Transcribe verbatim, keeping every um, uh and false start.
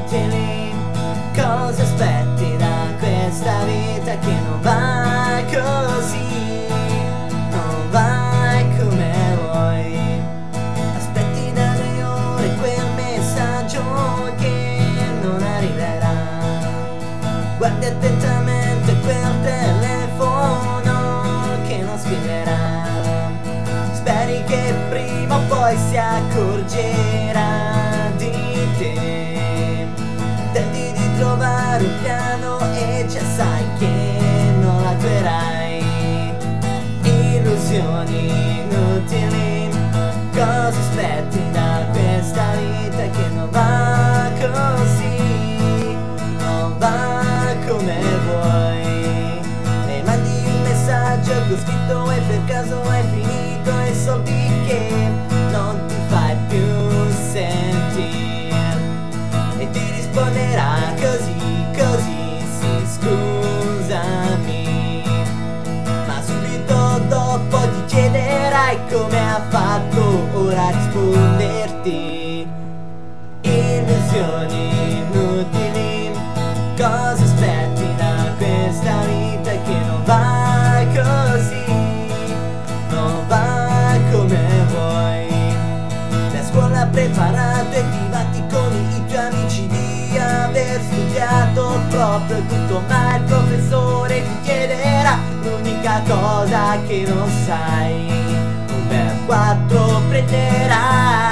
inutili. Cosa aspetti da questa vita che non va così, non va come vuoi? Aspetti da due ore quel messaggio che non arriverà. Guardi attentamente quel telefono che non scriverà. Speri che prima o poi si accorgerà di te. Tenti di trovare un piano e già sai che non l'attuerai. Illusioni inutili. Cosa aspetti da questa vita che non va così, non va come vuoi? E mandi un messaggio con scritto e per caso hai finito i soldi che non ti fai più sentire. E ti risponderà così, così, sì scusami. Ma subito dopo ti chiederai come ha fatto ora a risponderti. Illusioni inutili. Cosa aspetti da questa vita che non va così, non va come vuoi? La scuola ha preparato e ti batti con i tuoi amici di aver studiato proprio tutto, ma il professore ti chiederà l'unica cosa che non sai: un per quattro prenderai.